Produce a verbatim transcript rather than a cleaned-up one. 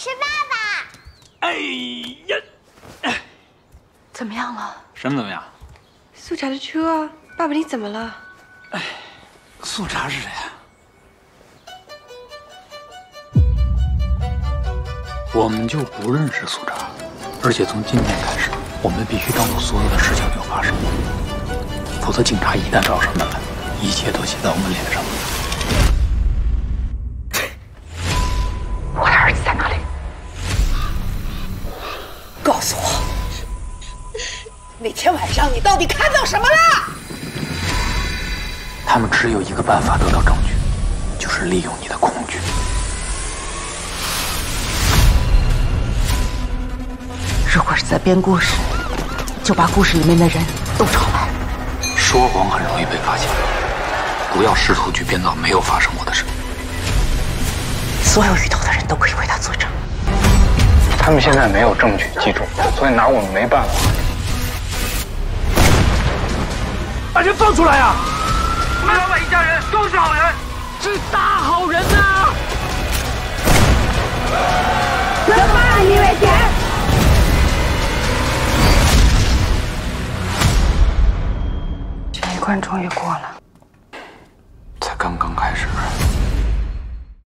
是爸爸。 哎呀， 怎么样了？ 什么怎么样？ 素茶的车，爸爸你怎么了？ 哎，素茶是谁啊？我们就不认识素茶，而且从今天开始，我们必须当做所有的事情没有发生过，否则警察一旦找上门来，一切都写在我们脸上。 我的儿子在哪里？ 告诉我，那天晚上你到底看到什么了？ 他们只有一个办法得到证据，就是利用你的恐惧。 如果是在编故事，就把故事里面的人都找来。 说谎很容易被发现，不要试图去编造没有发生过的事。 所有遇到的人都可以为他作证。 他们现在没有证据，记住，所以拿我们没办法。 把人放出来呀！ 我们老板一家人都是好人， 是大好人呐！ 能把你为天。 这一关终于过了， 才刚刚开始。